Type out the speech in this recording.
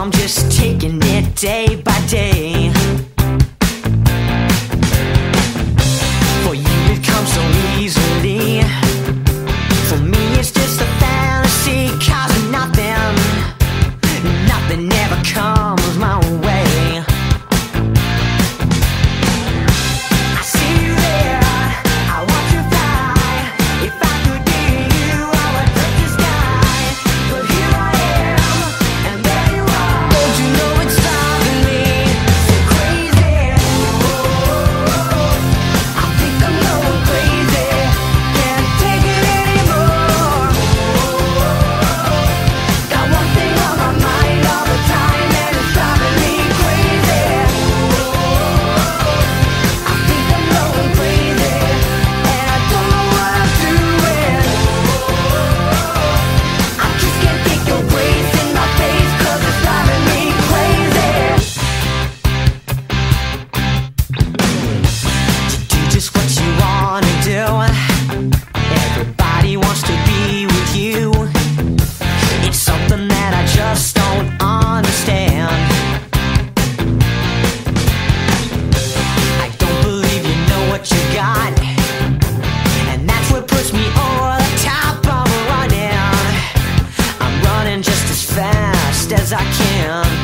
I'm just taking it day by day. For you it comes so easily. For me it's just a fantasy, 'cause nothing ever comes my way. I see you there, I watch you fly. If I could be you, I would touch the sky. But here I am, and there you are. Don't you know it's driving me so crazy? I think I'm going crazy, can't take it anymore. Got one thing on my mind all the time, and it's driving me crazy. I think I'm going crazy, and I don't know what I'm doing. I just can't take your grace in my face, 'cause it's driving me crazy. To do just what you wanna do, everybody wants to be with you. It's something that I just don't understand. I don't believe you know what you got, and that's what puts me over the top. I'm running just as fast as I can.